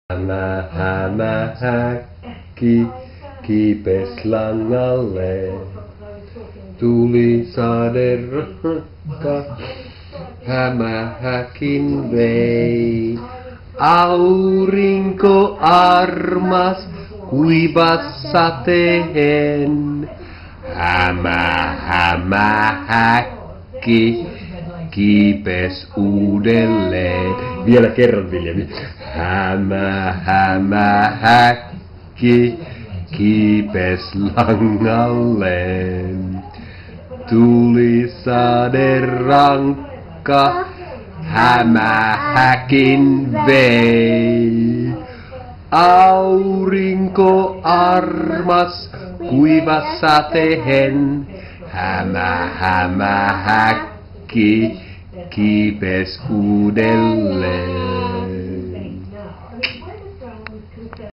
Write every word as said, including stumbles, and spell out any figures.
Hämä, hämä, häkki, kiipes langalle. Tuli saderakka, hämä häkin vei. Aurinko armas, kuivas sateen. Hämä, hämä, häkki, kiipes uudelleen. Vielä kerran, Viljami. Hämä, hämä, häkki, kiipes langalleen. Tuli saderankka, hämä häkin vei. Aurinko armas, kuivas sateen. Hämä, hämä, häkki, kiipes uudelleen.